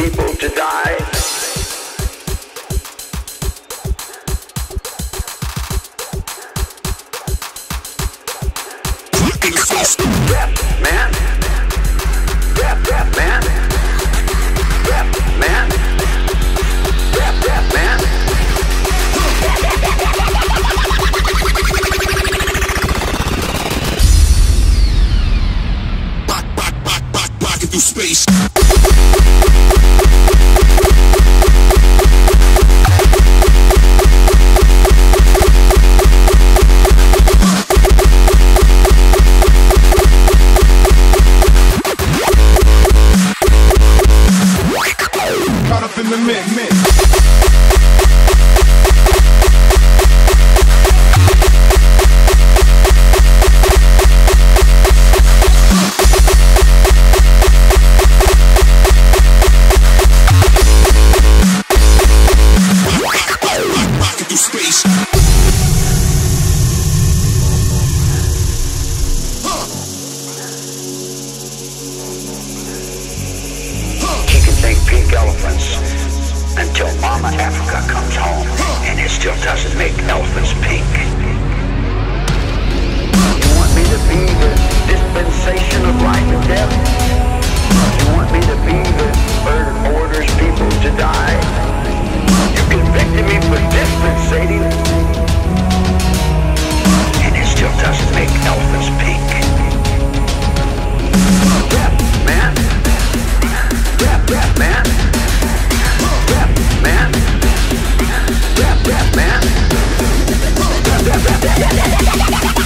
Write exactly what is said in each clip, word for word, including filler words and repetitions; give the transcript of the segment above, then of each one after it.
people to die. Rap, man. Rap, rap, man. Rap, man. Rap, rap, man. Rock, rock, rock, rock, rocking through space. Caught up in the mix, mix. Rocking through space. He can take pink elephants until Mama Africa comes home, and it still doesn't make elephants pink. You want me to be the dispensation of life and death? You want me to be the bird who orders people to die? You convicted me for dispensating, and it still doesn't make elephants pink. Rap, man. Rap, rap, man. Rap, man. Rap, rap, man. Rap, rap, rap, rap.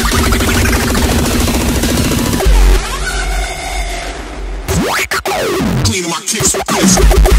Cleaning my kicks with this.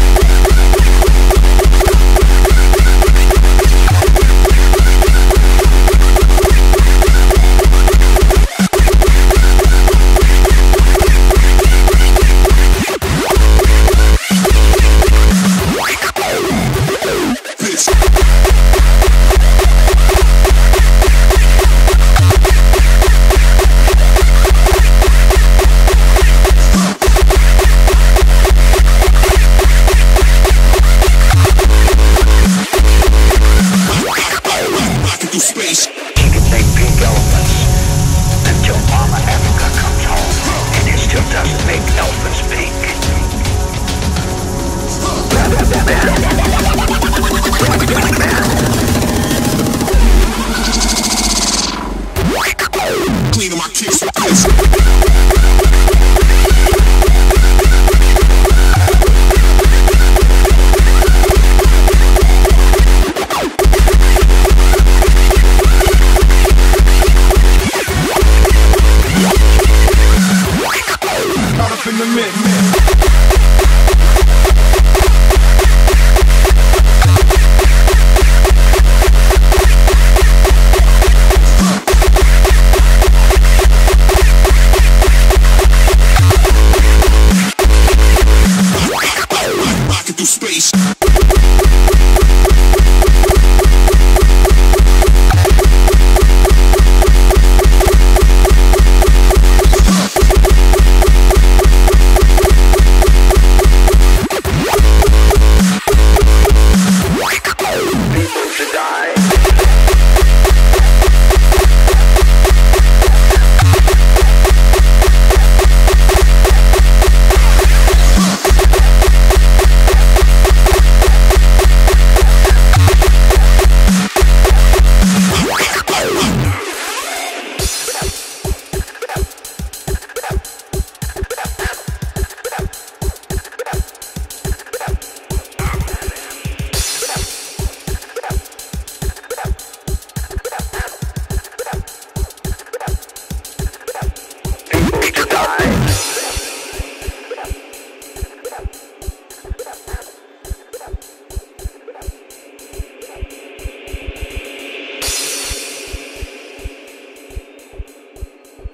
Space. He can take pink elephants until Mama Africa comes home, and it still doesn't make elephants pink. Rap, rap, rap, man. Rap, rap, man. Cleaning my kicks with this. In the mix, mix. Rocking through space.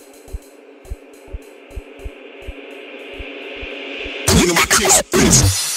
Cleaning my kicks, bitch.